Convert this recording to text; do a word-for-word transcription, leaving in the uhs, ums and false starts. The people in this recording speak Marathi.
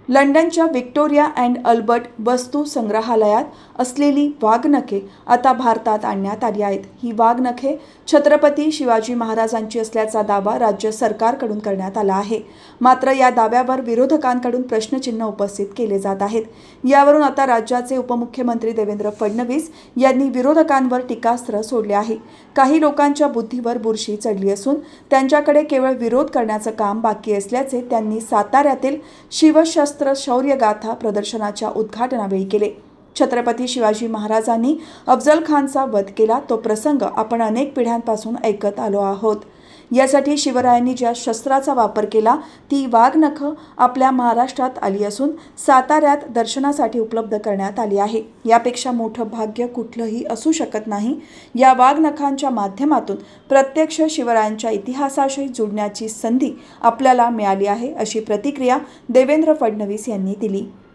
लंडनच्या व्हिक्टोरिया अँड अल्बर्ट वस्तू संग्रहालयात असलेली वाघनखे आता भारतात आणण्यात आली आहेत। ही वाघनखे छत्रपती शिवाजी महाराजांची असल्याचा दावा राज्य सरकारकडून करण्यात आला आहे। मात्र या दाव्यावर विरोधकांकडून प्रश्नचिन्ह उपस्थित केले जात आहेत। यावरून आता राज्याचे उपमुख्यमंत्री देवेंद्र फडणवीस यांनी विरोधकांवर टीकास्त्र सोडले आहे। काही लोकांच्या बुद्धीवर बुरशी चढली असून त्यांच्याकडे केवळ विरोध करण्याचं काम बाकी असल्याचे त्यांनी साताऱ्यातील शिवशस्त्र शौर्यगाथा प्रदर्शनाच्या उद्घाटनावेळी केले। छत्रपती शिवाजी महाराजांनी अफजल खानचा वध केला तो प्रसंग आपण अनेक पिढ्यांपासून ऐकत आलो आहोत। यासाठी शिवरायांनी ज्या शस्त्राचा वापर केला ती वाघनख आपल्या महाराष्ट्रात आली असून साताऱ्यात दर्शनासाठी उपलब्ध करण्यात आली आहे। यापेक्षा मोठं भाग्य कुठलंही असू शकत नाही। या वाघनखांच्या माध्यमातून प्रत्यक्ष शिवरायांच्या इतिहासाशी जुळण्याची संधी आपल्याला मिळाली आहे, अशी प्रतिक्रिया देवेंद्र फडणवीस यांनी दिली।